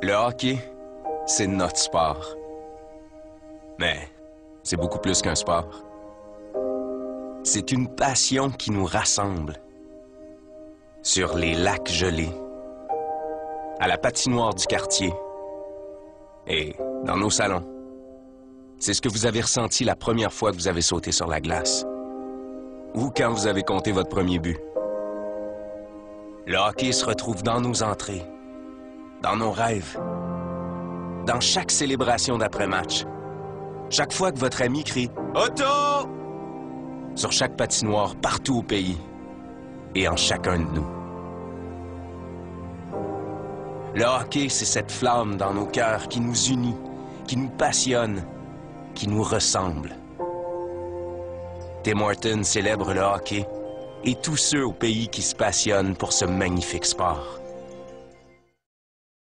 Le hockey, c'est notre sport. Mais c'est beaucoup plus qu'un sport. C'est une passion qui nous rassemble. Sur les lacs gelés, à la patinoire du quartier et dans nos salons. C'est ce que vous avez ressenti la première fois que vous avez sauté sur la glace. Ou quand vous avez compté votre premier but. Le hockey se retrouve dans nos entrées, dans nos rêves, dans chaque célébration d'après-match. Chaque fois que votre ami crie « Auto !» sur chaque patinoire partout au pays et en chacun de nous. Le hockey, c'est cette flamme dans nos cœurs qui nous unit, qui nous passionne, qui nous ressemble. Tim Hortons célèbre le hockey et tous ceux au pays qui se passionnent pour ce magnifique sport.